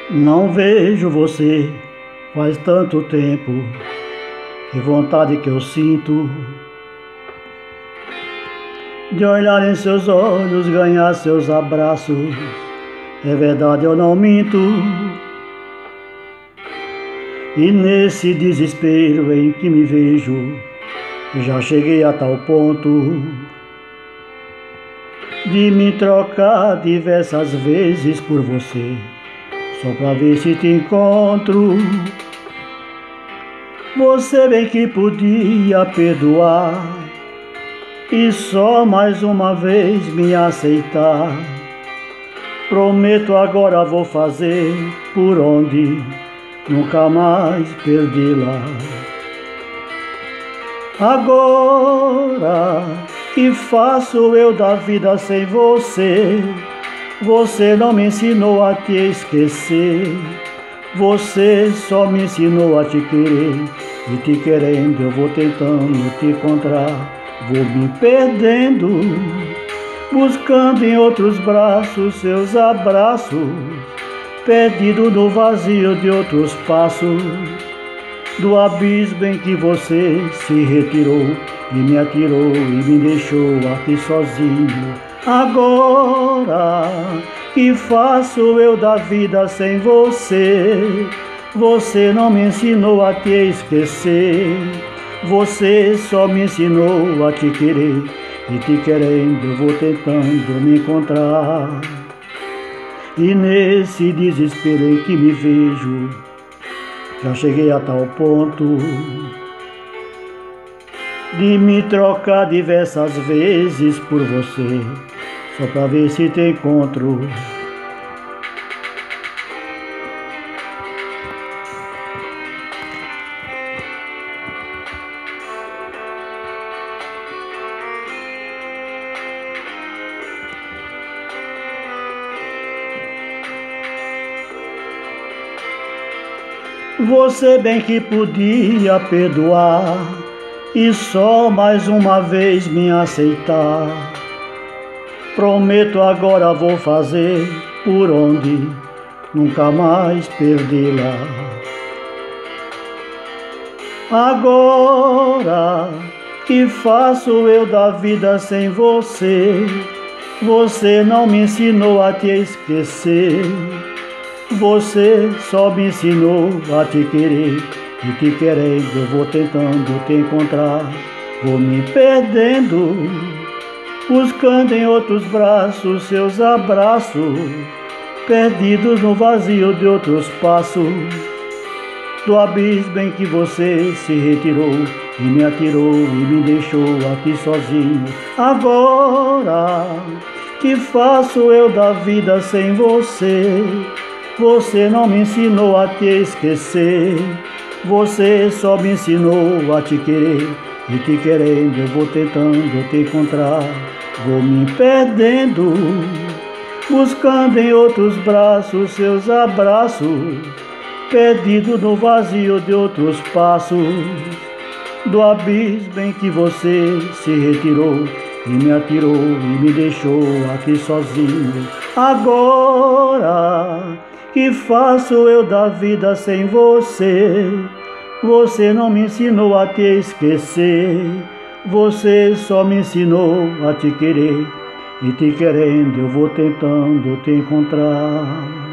Não vejo você faz tanto tempo, que vontade que eu sinto de olhar em seus olhos, ganhar seus abraços. É verdade, eu não minto. E nesse desespero em que me vejo, já cheguei a tal ponto de me trocar diversas vezes por você, só pra ver se te encontro. Você bem que podia perdoar e só mais uma vez me aceitar. Prometo agora vou fazer por onde nunca mais perdê-la. Agora que faço eu da vida sem você? Você não me ensinou a te esquecer. Você só me ensinou a te querer. E te querendo eu vou tentando te encontrar. Vou me perdendo, buscando em outros braços seus abraços, perdido no vazio de outros passos, do abismo em que você se retirou e me atirou e me deixou aqui sozinho. Agora que faço eu da vida sem você? Você não me ensinou a te esquecer. Você só me ensinou a te querer. E te querendo eu vou tentando me encontrar. E nesse desespero em que me vejo, já cheguei a tal ponto de me trocar diversas vezes por você, só pra ver se te encontro. Você bem que podia perdoar e só mais uma vez me aceitar. Prometo agora vou fazer por onde nunca mais perdê-la. Agora que faço eu da vida sem você? Você não me ensinou a te esquecer. Você só me ensinou a te querer. E te querendo eu vou tentando te encontrar. Vou me perdendo, buscando em outros braços seus abraços, perdidos no vazio de outros passos, do abismo em que você se retirou e me atirou e me deixou aqui sozinho. Agora que faço eu da vida sem você? Você não me ensinou a te esquecer. Você só me ensinou a te querer. E te querendo eu vou tentando te encontrar. Vou me perdendo, buscando em outros braços seus abraços, perdido no vazio de outros passos, do abismo em que você se retirou e me atirou e me deixou aqui sozinho. Agora que faço eu da vida sem você? Você não me ensinou a te esquecer. Você só me ensinou a te querer. E te querendo eu vou tentando te encontrar.